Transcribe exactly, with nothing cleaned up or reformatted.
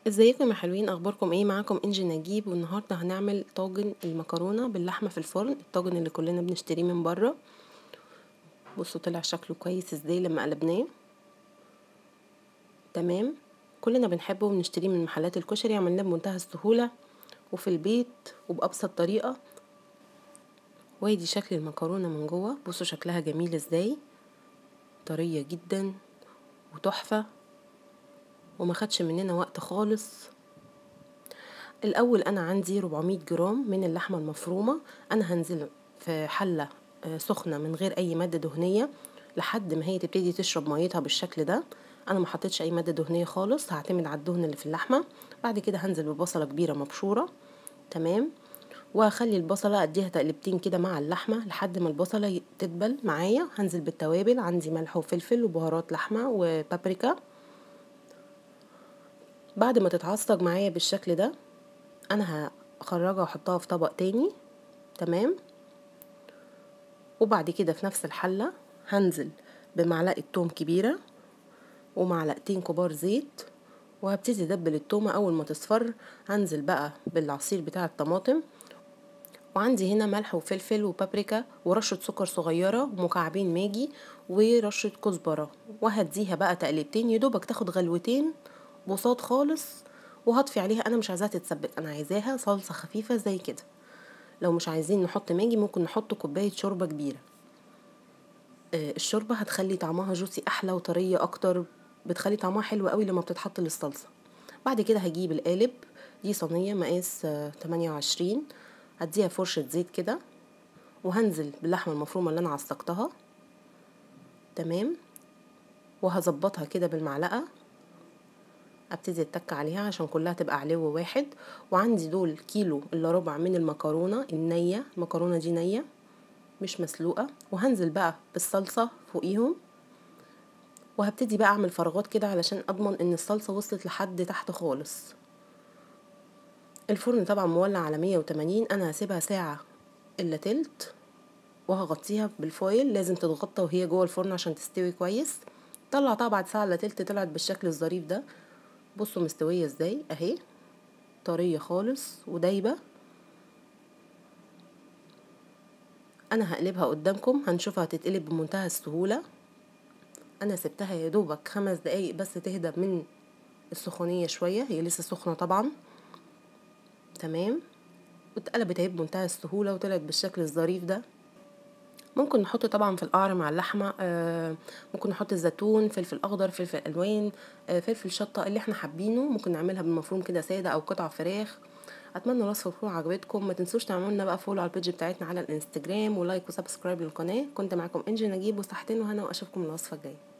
ازيكم يا حلوين، اخباركم ايه؟ معاكم انجي نجيب، والنهارده هنعمل طاجن المكرونه باللحمه في الفرن، الطاجن اللي كلنا بنشتريه من بره. بصوا طلع شكله كويس ازاي لما قلبناه. تمام. كلنا بنحبه وبنشتريه من محلات الكشري، عملناه بمنتهى السهوله وفي البيت وبابسط طريقه. وادي شكل المكرونه من جوه، بصوا شكلها جميل ازاي، طريه جدا وتحفه وما خدش مننا وقت خالص. الاول انا عندي أربعمية جرام من اللحمه المفرومه. انا هنزل في حله آه، سخنه من غير اي ماده دهنيه لحد ما هي تبتدي تشرب ميتها بالشكل ده. انا ما حطيتش اي ماده دهنيه خالص، هعتمد على الدهن اللي في اللحمه. بعد كده هنزل ببصله كبيره مبشوره. تمام. وهخلي البصله اديها تقلبتين كده مع اللحمه لحد ما البصله ي- تدبل معايا. هنزل بالتوابل، عندي ملح وفلفل وبهارات لحمه وبابريكا. بعد ما تتعصج معايا بالشكل ده انا هخرجها واحطها في طبق تاني. تمام. وبعد كده في نفس الحلة هنزل بمعلقة توم كبيرة ومعلقتين كبار زيت، وهبتدي ادبل التومة. اول ما تصفر هنزل بقى بالعصير بتاع الطماطم، وعندي هنا ملح وفلفل وبابريكا ورشة سكر صغيرة ومكعبين ماجي ورشة كزبرة، وهديها بقى تقليبتين يدوبك تاخد غلوتين بساط خالص. وهطفي عليها، انا مش عايزاها تتسبك، انا عايزاها صلصة خفيفة زي كده. لو مش عايزين نحط ماجي ممكن نحط كوباية شوربة كبيرة. آه، الشوربة هتخلي طعمها جوسي احلى وطرية اكتر، بتخلي طعمها حلو قوي لما بتتحط للصلصة. بعد كده هجيب القالب، دي صينية مقاس آه، تمانية وعشرين، هديها فرشة زيت كده وهنزل باللحمة المفرومة اللي انا عصقتها. تمام. وهظبطها كده بالمعلقة، ابتدي اتك عليها عشان كلها تبقى علو واحد. وعندي دول كيلو الا ربع من المكرونة النية، المكرونة دي نية مش مسلوقة، وهنزل بقى بالصلصة فوقيهم. وهبتدي بقى اعمل فراغات كده علشان اضمن ان الصلصة وصلت لحد تحت خالص. الفرن طبعا مولع على مية وتمانين، انا هسيبها ساعة الا تلت، وهغطيها بالفويل. لازم تتغطى وهي جوه الفرن عشان تستوي كويس. طلعتها بعد ساعة الا تلت، طلعت بالشكل الظريف ده. بصوا مستوية ازاي اهي، طرية خالص ودايبة. انا هقلبها قدامكم هنشوفها هتتقلب بمنتهى السهولة. انا سبتها يا دوبك خمس دقايق بس تهدى من السخونية شوية، هي لسه سخنة طبعا. تمام. واتقلبت اهي بمنتهى السهولة وطلعت بالشكل الظريف ده. ممكن نحط طبعا في القعر مع اللحمة آه ممكن نحط الزيتون، فلفل اخضر، فلفل الوان، آه فلفل شطة اللي احنا حابينه. ممكن نعملها بالمفروم كده سادة او قطع فراخ. اتمنى الوصفة تكون عجبتكم. ما تنسوش تعملوا لنا بقى فولو على البيج بتاعتنا على الانستجرام، ولايك وسبسكرايب للقناة. كنت معاكم انجي نجيب، وصحتين وهنا، واشوفكم الوصفة الجاية.